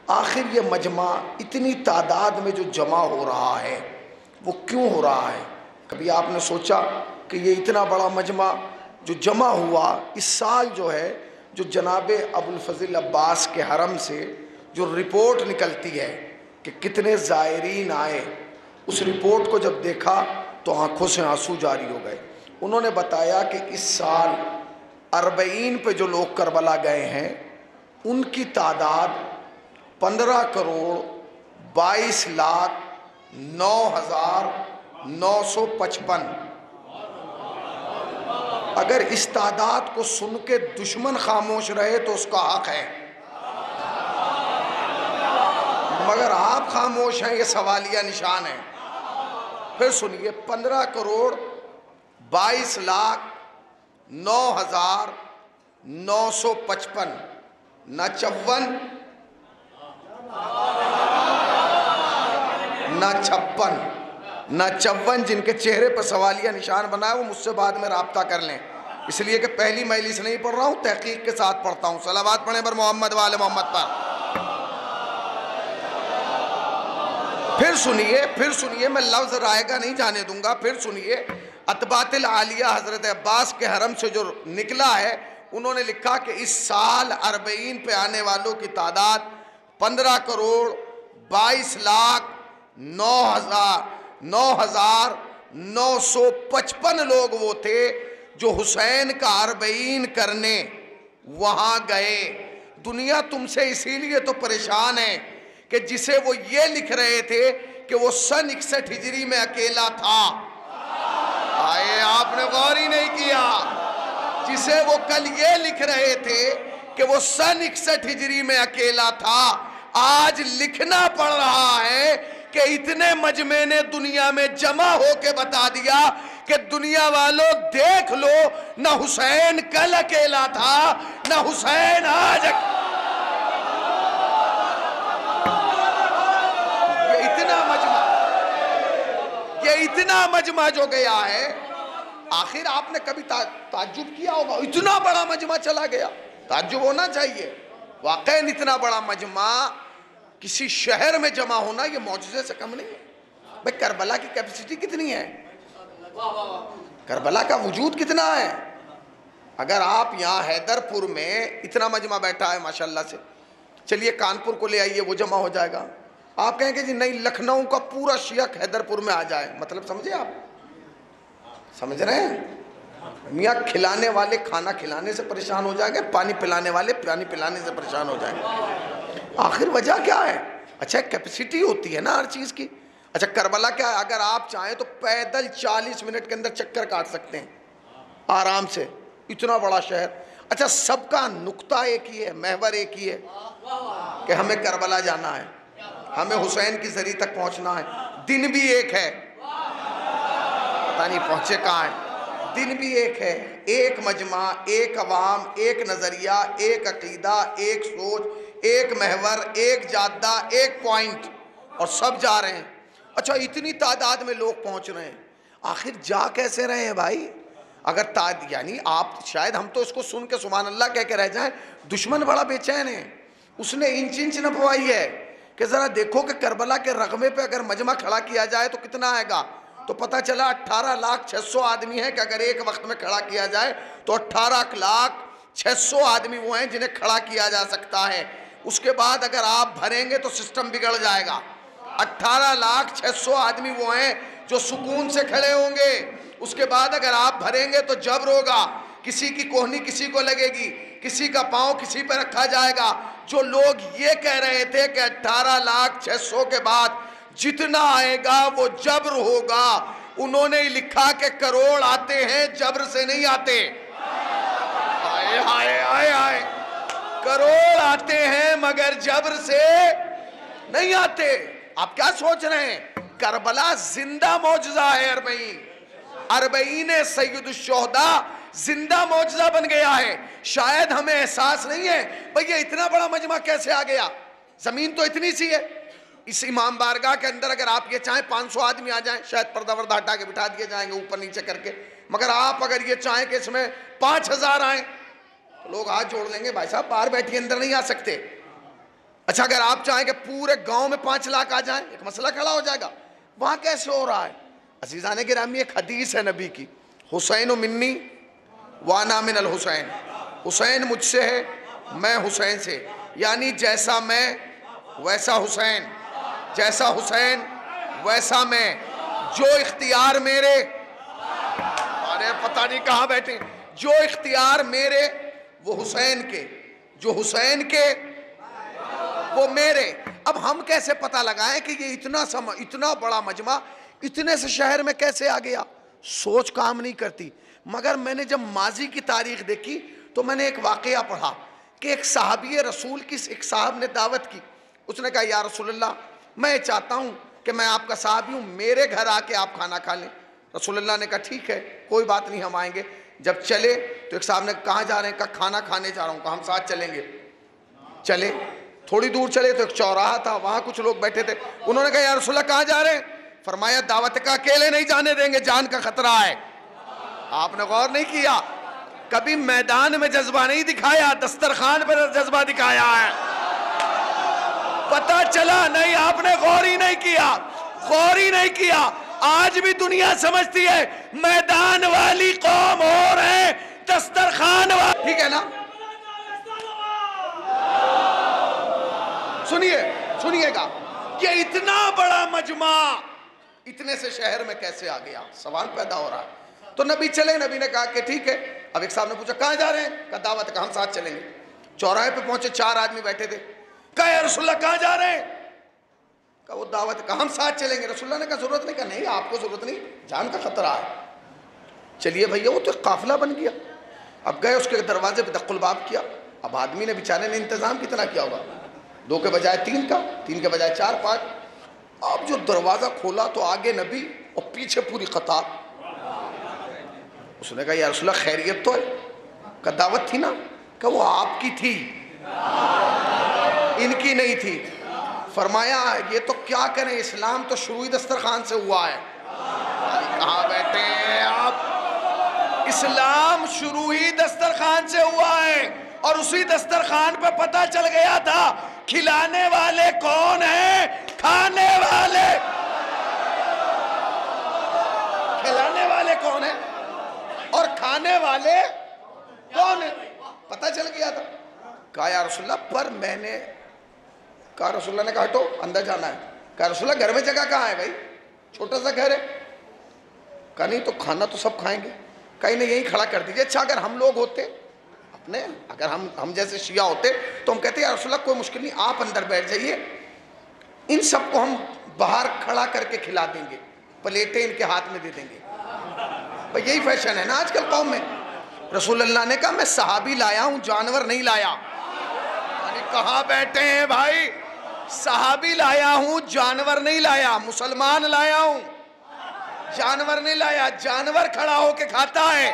आखिर ये मजमा इतनी तादाद में जो जमा हो रहा है वो क्यों हो रहा है? कभी आपने सोचा कि ये इतना बड़ा मजमा जो जमा हुआ इस साल जो है, जो जनाब अबुल फज़ल अब्बास के हरम से जो रिपोर्ट निकलती है कि कितने ज़ायरीन आए, उस रिपोर्ट को जब देखा तो आंखों से आंसू जारी हो गए। उन्होंने बताया कि इस साल 40 पे जो लोग करबला गए हैं उनकी तादाद 15,22,09,955। अगर इस तादाद को सुन के दुश्मन खामोश रहे तो उसका हक है, मगर आप खामोश हैं, ये सवालिया निशान है। फिर सुनिए, 15,22,09,955, न 54 न 56, न 54 जिनके चेहरे पर सवालिया निशान बना है वो मुझसे बाद में राब्ता कर लें, इसलिए कि पहली मजलिस नहीं पढ़ रहा हूँ, तहकीक के साथ पढ़ता हूँ। सलावत पढ़े पर मोहम्मद वाले मोहम्मद पर। फिर सुनिए, मैं लफ्ज़ रायगा नहीं जाने दूंगा। फिर सुनिए, अतबातिल आलिया हज़रत अब्बास के हरम से जो निकला है, उन्होंने लिखा कि इस साल 40 पे आने वालों की तादाद 15,22,09,955 लोग वो थे जो हुसैन का 40 करने वहां गए। दुनिया तुमसे इसीलिए तो परेशान है कि जिसे वो ये लिख रहे थे कि वो सन 61 हिजरी में अकेला था, आए आपने गौर ही नहीं किया। जिसे वो कल ये लिख रहे थे कि वो सन 61 हिजरी में अकेला था, आज लिखना पड़ रहा है कि इतने मजमे ने दुनिया में जमा होके बता दिया कि दुनिया वालों देख लो, न हुसैन कल अकेला था, न हुसैन आज ये इतना मजमा जो गया है। आखिर आपने कभी ताज्जुब किया होगा, इतना बड़ा मजमा चला गया, ताज्जुब होना चाहिए। वाकई इतना बड़ा मजमा किसी शहर में जमा होना ये मौजूज़े से कम नहीं है। भाई करबला की कैपेसिटी कितनी है, करबला का वजूद कितना है। अगर आप यहाँ हैदरपुर में इतना मजमा बैठा है माशाल्लाह से, चलिए कानपुर को ले आइए, वो जमा हो जाएगा। आप कहेंगे जी नहीं, लखनऊ का पूरा शियक हैदरपुर में आ जाए, मतलब समझे आप, समझ रहे हैं? मियाँ खिलाने वाले खाना खिलाने से परेशान हो जाएंगे, पानी पिलाने वाले पानी पिलाने से परेशान हो जाएंगे। आखिर वजह क्या है? अच्छा, कैपेसिटी होती है ना हर चीज़ की। अच्छा, करबला क्या है, अगर आप चाहें तो पैदल 40 मिनट के अंदर चक्कर काट सकते हैं आराम से, इतना बड़ा शहर। अच्छा, सबका नुक्ता एक ही है, महवर एक ही है कि हमें करबला जाना है, हमें हुसैन की जरी तक पहुंचना है। दिन भी एक है, पता नहीं पहुंचे कहाँ है। दिन भी एक है, एक मजमा, एक अवाम, एक नज़रिया, एक अकीदा, एक सोच, एक महवर, एक जादा, एक पॉइंट, और सब जा रहे हैं। अच्छा, इतनी तादाद में लोग पहुंच रहे हैं, आखिर जा कैसे रहे हैं भाई? अगर यानी आप शायद, हम तो इसको सुन के सुभान अल्लाह कह के रह जाएं, दुश्मन बड़ा बेचैन है, उसने इंच इंच नपवाई है कि ज़रा देखो कि करबला के रकबे पे अगर मजमा खड़ा किया जाए तो कितना आएगा। तो पता चला 18,06,000 आदमी है कि अगर एक वक्त में खड़ा किया जाए तो 18,06,000 आदमी वो हैं जिन्हें खड़ा किया जा सकता है। उसके बाद अगर आप भरेंगे तो सिस्टम बिगड़ जाएगा। 18,06,000 आदमी वो हैं जो सुकून से खड़े होंगे। उसके बाद अगर आप भरेंगे तो जबर होगा, किसी की कोहनी किसी को लगेगी, किसी का पाँव किसी पर रखा जाएगा। जो लोग ये कह रहे थे कि 18,06,000 के बाद जितना आएगा वो जबर होगा, उन्होंने लिखा कि करोड़ आते हैं, जबर से नहीं आते। आए आए आए आए, करोड़ आते हैं मगर जबर से नहीं आते। आप क्या सोच रहे हैं? करबला जिंदा मौजज़ा है। 40 सैयदुश्शोहदा जिंदा मौजज़ा बन गया है। शायद हमें एहसास नहीं है भाई ये इतना बड़ा मजमा कैसे आ गया। जमीन तो इतनी सी है। इस इमाम बारगाह के अंदर अगर आप ये चाहें 500 आदमी आ जाएं, शायद पर्दा वर्दा हटा के बिठा दिए जाएंगे ऊपर नीचे करके। मगर आप अगर ये चाहें कि इसमें 5,000 आए तो लोग हाथ जोड़ लेंगे, भाई साहब बाहर बैठिए, अंदर नहीं आ सकते। अच्छा, अगर आप चाहें कि पूरे गांव में 5 लाख आ जाएं, एक मसला खड़ा हो जाएगा। वहां कैसे हो रहा है? अजीजाने गिरामी, एक हदीस है नबी की, हुसैन मिन्नी वाना मिनल हुसैन, हुसैन मुझसे है, मैं हुसैन से, यानी जैसा मैं वैसा हुसैन, जैसा हुसैन वैसा मैं, जो इख्तियार मेरे, अरे पता नहीं कहाँ बैठे, जो इख्तियार मेरे वो हुसैन के, जो हुसैन के वो मेरे। अब हम कैसे पता लगाएं कि ये इतना बड़ा मजमा इतने से शहर में कैसे आ गया? सोच काम नहीं करती। मगर मैंने जब माजी की तारीख देखी तो मैंने एक वाकया पढ़ा कि एक सहाबी रसूल की, एक साहब ने दावत की। उसने कहा, या रसूलल्लाह, मैं चाहता हूँ कि मैं आपका साहबी हूँ, मेरे घर आके आप खाना खा लें। रसूलल्लाह ने कहा, ठीक है, कोई बात नहीं, हम आएंगे। जब चले तो एक साहब ने, कहाँ जा रहे हैं? कहा, खाना खाने जा रहा हूँ। कहा, हम साथ चलेंगे। चले, थोड़ी दूर चले तो एक चौराहा था, वहाँ कुछ लोग बैठे थे। उन्होंने कहा, या रसूलल्लाह कहाँ जा रहे हैं? फरमाया, दावत का अकेले नहीं जाने देंगे, जान का खतरा है। आपने गौर नहीं किया? कभी मैदान में जज्बा नहीं दिखाया, दस्तरखान पर जज्बा दिखाया है। पता चला नहीं, आपने गौर ही नहीं किया, गौर ही नहीं किया। आज भी दुनिया समझती है मैदान वाली कौम और है दस्तरखान वाली, ठीक है ना? सुनिए, सुनिएगा, ये इतना बड़ा मजमा इतने से शहर में कैसे आ गया? सवाल पैदा हो रहा है। तो नबी चले, नबी ने कहा कि ठीक है। अब एक साहब ने पूछा, कहाँ जा रहे हैं? कहा, दावत। का, हम साथ चलेंगे। चौराहे पे पहुंचे, 4 आदमी बैठे थे। कहा, या रसूलल्लाह कहाँ जा रहे हैं? कहा, वो दावत। का, हम साथ चलेंगे। रसूलल्लाह ने कहा, जरूरत नहीं। कहा, नहीं, आपको जरूरत नहीं, जान का खतरा है। चलिए भैया, वो तो काफिला बन गया। अब गए, उसके दरवाजे पे दक्कुलबाब किया। अब आदमी ने, बेचारे ने इंतजाम कितना किया होगा, 2 के बजाय 3 का, 3 के बजाय 4, 5। अब जो दरवाजा खोला तो आगे नबी और पीछे पूरी कतार। उसने कहा, या रसूलल्लाह खैरियत तो है? कहा, दावत थी ना? कहा, वो आपकी थी, इनकी नहीं थी। फरमाया, ये तो क्या करें, इस्लाम तो शुरू ही दस्तरखान से हुआ है। कहाँ बैठे हैं आप? इस्लाम शुरू ही दस्तरखान से हुआ है, और उसी दस्तरखान पे पता चल गया था खिलाने वाले कौन है, खाने वाले, खिलाने वाले कौन है और खाने वाले कौन है, पता चल गया था। कहा, या रसूलल्लाह, पर मैंने कहा, रसूलल्लाह ने कहा, हटो, अंदर जाना है। कहा, रसूलल्लाह, घर में जगह कहाँ है भाई, छोटा सा घर है। कहा, नहीं तो खाना तो सब खाएंगे। कहीं नहीं, यहीं खड़ा कर दीजिए। अच्छा, अगर हम लोग होते अपने, अगर हम जैसे शिया होते तो हम कहते, या रसूलल्लाह कोई मुश्किल नहीं, आप अंदर बैठ जाइए, इन सबको हम बाहर खड़ा करके खिला देंगे, प्लेटें इनके हाथ में दे देंगे। भाई यही फैशन है ना आजकल कौम में। रसूलुल्लाह ने कहा, मैं सहाबी लाया हूं, जानवर नहीं लाया। कहाँ बैठे हैं भाई? सहाबी लाया हूं, जानवर नहीं लाया, मुसलमान लाया हूं, जानवर नहीं लाया। जानवर खड़ा होके खाता है।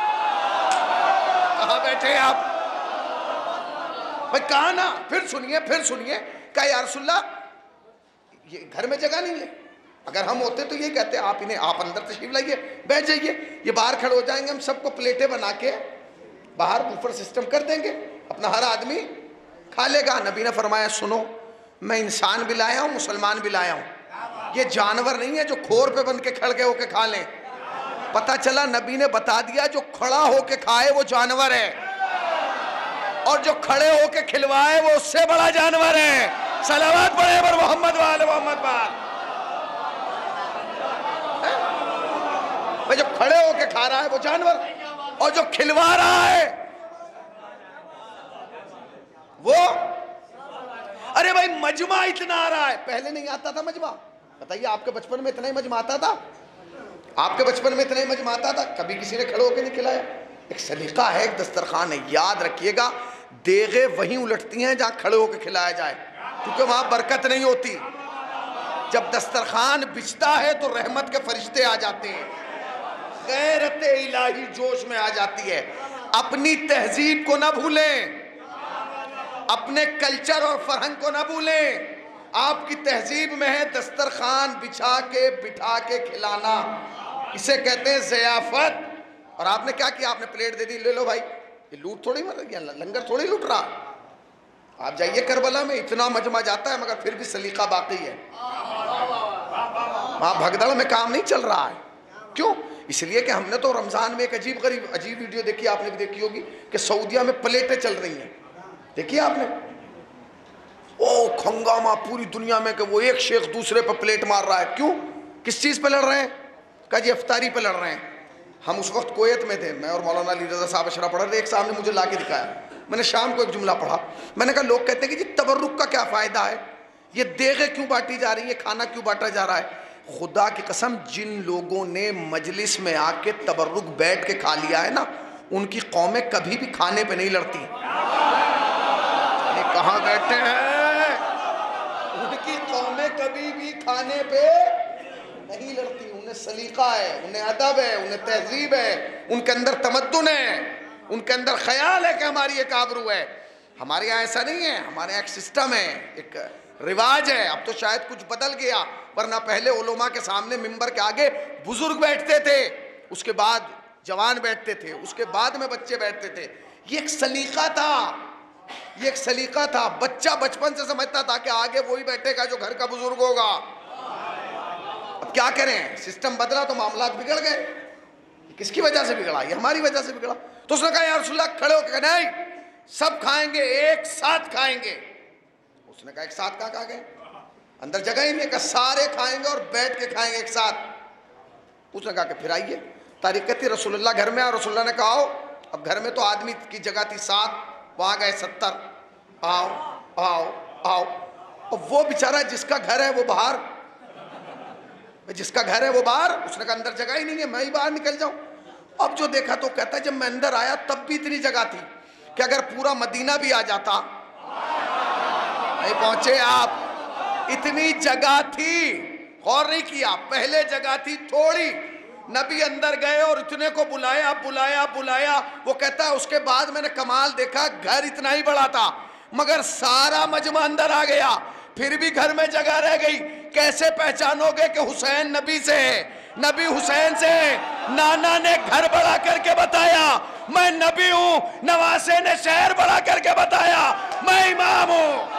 कहाँ बैठे हैं आप भाई? कहा ना, फिर सुनिए, फिर सुनिए। कहा, या रसूलल्लाह, ये घर में जगह नहीं है। अगर हम होते तो ये कहते, आप इन्हें, आप अंदर तशरीफ लाइए, बैठ जाइए, ये बाहर खड़े हो जाएंगे, हम सबको प्लेटें बना के बाहर बुफर सिस्टम कर देंगे, अपना हर आदमी खा लेगा। नबी ने फरमाया, सुनो, मैं इंसान भी लाया हूँ, मुसलमान भी लाया हूँ, ये जानवर नहीं है जो खोर पे बन के खड़े होके खा लें। पता चला नबी ने बता दिया, जो खड़ा होके खाए वो जानवर है, और जो खड़े होके खिलवाए वो उससे बड़ा जानवर है। सलावत पढ़े पर मोहम्मद वाले मोहम्मद वाल। भाई जो खड़े होके खा रहा है वो जानवर, और जो खिलवा रहा है वो, अरे भाई मजमा इतना आ रहा है, पहले नहीं आता था मजमा। बताइए, आपके बचपन में इतना ही मजमा आता था? आपके बचपन में इतना ही मजमा आता था? कभी किसी ने खड़े होकर नहीं खिलाया? एक सलीका है, एक दस्तरखान है, याद रखिएगा। देगे वहीं उलटती हैं जहां खड़े होकर खिलाया जाए, क्योंकि वहां बरकत नहीं होती। जब दस्तरखान बिछता है तो रहमत के फरिश्ते आ जाते हैं, गैरत इलाही जोश में आ जाती है। अपनी तहजीब को ना भूलें, अपने कल्चर और फरहंग को ना भूलें। आपकी तहजीब में है दस्तरखान बिछा के बिठा के खिलाना, इसे कहते हैं ज़ियाफत। और आपने क्या किया? आपने प्लेट दे दी, ले लो भाई। ये लूट थोड़ी मर गया, लंगर थोड़ी लूट रहा। आप जाइए करबला में, इतना मजमा जाता है मगर फिर भी सलीका बाकी है। वहाँ भगदड़ में काम नहीं चल रहा है। क्यों? इसलिए कि हमने तो रमज़ान में एक अजीब वीडियो देखी, आपने भी देखी होगी कि सऊदिया में प्लेटें चल रही हैं, देखिए आपने? ओ खंगामा पूरी दुनिया में कि वो एक शेख दूसरे पर प्लेट मार रहा है। क्यों? किस चीज़ पे लड़ रहे हैं? कहा जी इफ्तारी पे लड़ रहे हैं। हम उस वक्त कुवैत में थे, मैं और मौलाना अली रज़ा साहब अशरा पढ़ रहे थे। एक साहब ने मुझे ला के दिखाया, मैंने शाम को एक जुमला पढ़ा, मैंने कहा लोग कहते हैं कि जी तबर्रुक का क्या फ़ायदा है, ये देगें क्यों बांटी जा रही है, खाना क्यों बांटा जा रहा है? खुदा की कसम, जिन लोगों ने मजलिस में आके तबर्रुक बैठ के खा लिया है ना, उनकी कौमें कभी भी खाने पे नहीं लड़ती। ये कहाँ बैठे हैं? उनकी कौमें कभी भी खाने पे नहीं लड़ती। उन्हें सलीका है, उन्हें अदब है, उन्हें तहजीब है, उनके अंदर तमद्दुन है, उनके अंदर ख्याल है कि हमारी एक आबरू है। हमारे यहाँ ऐसा नहीं है। हमारे यहाँ एक सिस्टम है, एक रिवाज है। अब तो शायद कुछ बदल गया, वरना पहले उलमा के सामने मिंबर के आगे बुजुर्ग बैठते थे, उसके बाद जवान बैठते थे, उसके बाद में बच्चे बैठते थे। ये एक सलीका था, ये एक सलीका था। बच्चा बचपन से समझता था कि आगे वही बैठेगा जो घर का बुजुर्ग होगा। अब क्या करें, सिस्टम बदला तो मामलात बिगड़ गए। किसकी वजह से बिगड़ा? ये हमारी वजह से बिगड़ा। तो उसने कहा यार रसूलुल्लाह, खड़े होकर नहीं, सब खाएंगे, एक साथ खाएंगे। उसने कहा एक साथ कहाँ गए, अंदर जगह ही नहीं है। सारे खाएंगे और बैठ के खाएंगे एक साथ। उसने कहा कि फिर आइए। तारीख कहती रसूलुल्लाह घर में, और रसूलुल्लाह ने कहा आओ। अब घर में तो आदमी की जगह थी 7, वहाँ गए 70। आओ आओ आओ। और वो बेचारा जिसका घर है वो बाहर, जिसका घर है वो बाहर। उसने कहा अंदर जगह ही नहीं है, मैं ही बाहर निकल जाऊं। अब जो देखा तो कहता है जब मैं अंदर आया तब भी इतनी जगह थी कि अगर पूरा मदीना भी आ जाता। नहीं पहुंचे आप, इतनी जगह थी, गौर नहीं किया। पहले जगह थी थोड़ी, नबी अंदर गए और इतने को बुलाया बुलाया बुलाया। वो कहता है उसके बाद मैंने कमाल देखा, घर इतना ही बड़ा था मगर सारा मजमा अंदर आ गया, फिर भी घर में जगह रह गई। कैसे पहचानोगे कि हुसैन नबी से है, नबी हुसैन से है? नाना ने घर बड़ा करके बताया मैं नबी हूं, नवासे ने शहर बड़ा करके बताया मैं इमाम हूं।